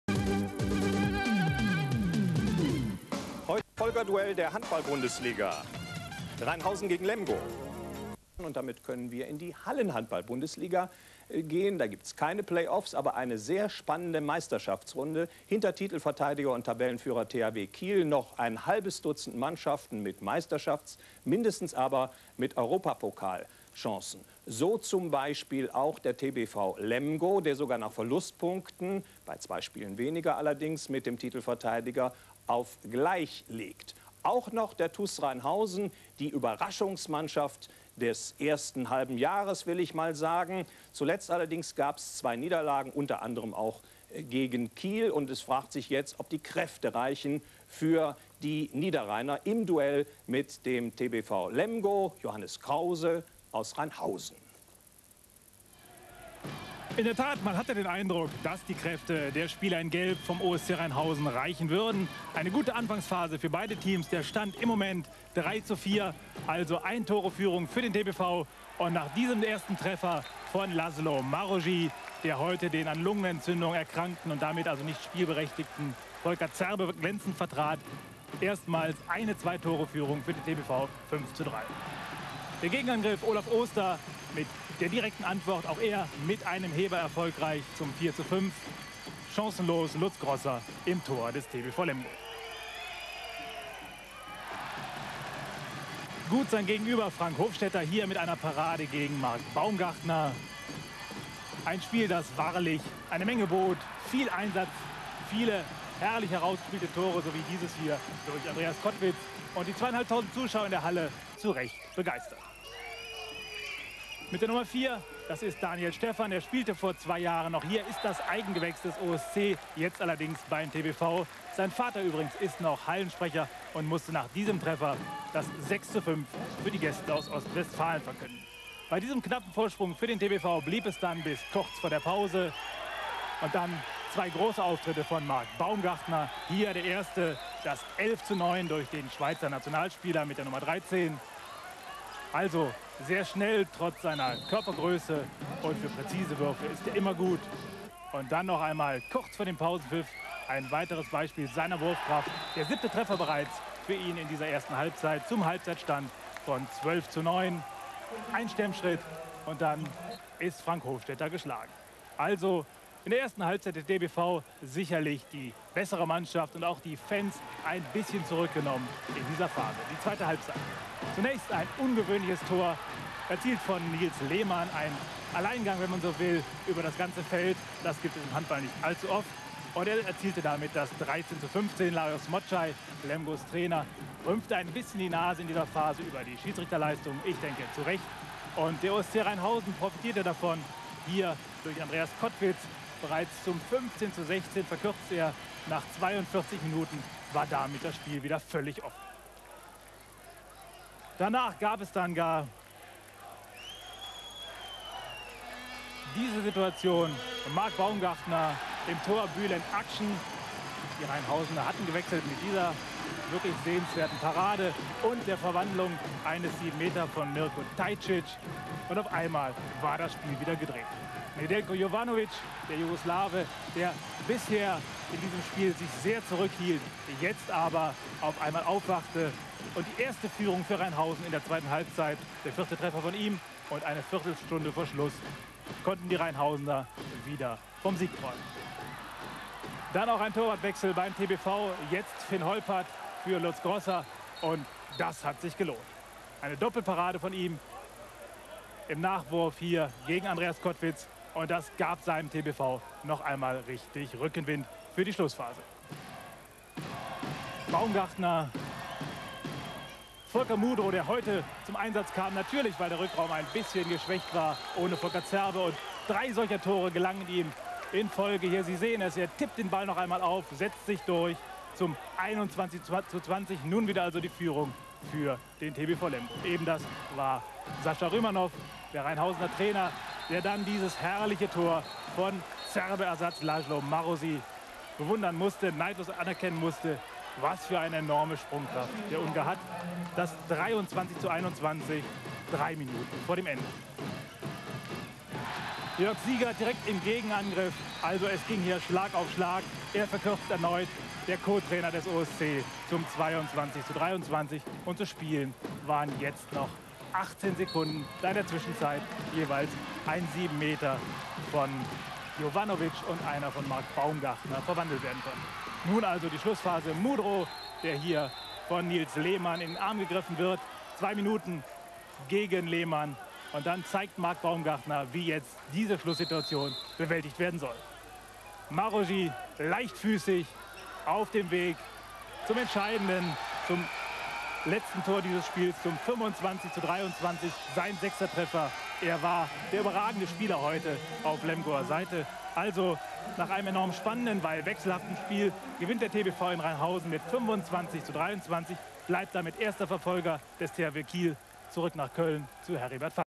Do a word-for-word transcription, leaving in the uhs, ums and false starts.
Heute Folgerduell der Handball-Bundesliga. Rheinhausen gegen Lemgo. Und damit können wir in die Hallenhandball-Bundesliga gehen. Da gibt es keine Playoffs, aber eine sehr spannende Meisterschaftsrunde. Hinter Titelverteidiger und Tabellenführer T H W Kiel noch ein halbes Dutzend Mannschaften mit Meisterschafts-, mindestens aber mit Europapokalchancen. So zum Beispiel auch der T B V Lemgo, der sogar nach Verlustpunkten, bei zwei Spielen weniger allerdings, mit dem Titelverteidiger auf gleich liegt. Auch noch der T U S Rheinhausen, die Überraschungsmannschaft des ersten halben Jahres, will ich mal sagen. Zuletzt allerdings gab es zwei Niederlagen, unter anderem auch gegen Kiel. Und es fragt sich jetzt, ob die Kräfte reichen für die Niederrheiner im Duell mit dem T B V Lemgo. Johannes Krause aus Rheinhausen. In der Tat, man hatte den Eindruck, dass die Kräfte der Spieler in Gelb vom O S C Rheinhausen reichen würden. Eine gute Anfangsphase für beide Teams. Der Stand im Moment drei zu vier, also ein Tore-Führung für den T B V. Und nach diesem ersten Treffer von Laszlo Marogy, der heute den an Lungenentzündung erkrankten und damit also nicht spielberechtigten Volker Zerbe glänzend vertrat, erstmals eine Zwei-Tore-Führung für den T B V, fünf zu drei. Der Gegenangriff Olaf Oster mit der direkten Antwort, auch er mit einem Heber erfolgreich zum vier zu fünf. Chancenlos Lutz Grosser im Tor des T B V Lemgo. Gut sein Gegenüber Frank Hofstetter hier mit einer Parade gegen Marc Baumgartner. Ein Spiel, das wahrlich eine Menge bot, viel Einsatz, viele herrlich herausgespielte Tore, so wie dieses hier durch Andreas Kottwitz. Und die zweieinhalbtausend Zuschauer in der Halle zu Recht begeistert. Mit der Nummer vier, das ist Daniel Stephan, der spielte vor zwei Jahren noch hier, ist das Eigengewächs des O S C, jetzt allerdings beim T B V. Sein Vater übrigens ist noch Hallensprecher und musste nach diesem Treffer das sechs zu fünf für die Gäste aus Ostwestfalen verkünden. Bei diesem knappen Vorsprung für den T B V blieb es dann bis kurz vor der Pause. Und dann zwei große Auftritte von Marc Baumgartner. Hier der erste, das elf zu neun durch den Schweizer Nationalspieler mit der Nummer dreizehn. Also sehr schnell, trotz seiner Körpergröße, und für präzise Würfe ist er immer gut. Und dann noch einmal kurz vor dem Pausenpfiff ein weiteres Beispiel seiner Wurfkraft. Der siebte Treffer bereits für ihn in dieser ersten Halbzeit zum Halbzeitstand von zwölf zu neun. Ein Stemmschritt und dann ist Frank Hofstetter geschlagen. Also in der ersten Halbzeit der T B V sicherlich die bessere Mannschaft und auch die Fans ein bisschen zurückgenommen in dieser Phase. Die zweite Halbzeit. Zunächst ein ungewöhnliches Tor, erzielt von Nils Lehmann. Ein Alleingang, wenn man so will, über das ganze Feld. Das gibt es im Handball nicht allzu oft. Und er erzielte damit das dreizehn zu fünfzehn. Larios Motschai, Lemgos Trainer, rümpfte ein bisschen die Nase in dieser Phase über die Schiedsrichterleistung. Ich denke, zu Recht. Und der O S C Rheinhausen profitierte davon. Hier durch Andreas Kottwitz. Bereits zum fünfzehn zu sechzehn verkürzt er. Nach zweiundvierzig Minuten war damit das Spiel wieder völlig offen. Danach gab es dann gar diese Situation. Marc Baumgartner im Tor, Bülent Akschen. Die Rheinhausener hatten gewechselt mit dieser wirklich sehenswerten Parade und der Verwandlung eines sieben Meter von Mirko Tajcic. Und auf einmal war das Spiel wieder gedreht. Nedeljko Jovanovic, der Jugoslawe, der bisher in diesem Spiel sich sehr zurückhielt, jetzt aber auf einmal aufwachte. Und die erste Führung für Rheinhausen in der zweiten Halbzeit, der vierte Treffer von ihm, und eine Viertelstunde vor Schluss konnten die Rheinhausener wieder vom Sieg träumen. Dann auch ein Torwartwechsel beim T B V, jetzt Finn Holpert für Lutz Grosser, und das hat sich gelohnt. Eine Doppelparade von ihm im Nachwurf hier gegen Andreas Kottwitz. Und das gab seinem T B V noch einmal richtig Rückenwind für die Schlussphase. Baumgartner, Volker Mudro, der heute zum Einsatz kam, natürlich, weil der Rückraum ein bisschen geschwächt war, ohne Volker Zerbe. Und drei solcher Tore gelangen ihm in Folge. Hier, Sie sehen es, er tippt den Ball noch einmal auf, setzt sich durch zum einundzwanzig zu zwanzig. Nun wieder also die Führung für den T B V Lemgo. Eben das war Sascha Rümanov, der Rheinhausener Trainer, der dann dieses herrliche Tor von Zerbe-Ersatz Laszlo Marozy bewundern musste, neidlos anerkennen musste. Was für eine enorme Sprungkraft der Ungar hat. Das dreiundzwanzig zu einundzwanzig, drei Minuten vor dem Ende. Jörg Sieger direkt im Gegenangriff Also es ging hier Schlag auf Schlag. Er verkürzt erneut, der Co-Trainer des O S C, zum zweiundzwanzig zu dreiundzwanzig. Und zu spielen waren jetzt noch achtzehn Sekunden, da in der Zwischenzeit jeweils ein sieben Meter von Jovanovic und einer von Marc Baumgartner verwandelt werden konnten. Nun also die Schlussphase. Mudro, der hier von Nils Lehmann in den Arm gegriffen wird. Zwei Minuten gegen Lehmann. Und dann zeigt Marc Baumgartner, wie jetzt diese Schlusssituation bewältigt werden soll. Marogy leichtfüßig auf dem Weg zum entscheidenden, zum letzten Tor dieses Spiels, zum fünfundzwanzig zu dreiundzwanzig. Sein sechster Treffer. Er war der überragende Spieler heute auf Lemgoer Seite. Also nach einem enorm spannenden, weil wechselhaften Spiel gewinnt der T B V in Rheinhausen mit fünfundzwanzig zu dreiundzwanzig. Bleibt damit erster Verfolger des T H W Kiel zurück nach Köln zu Heribert Pfaff.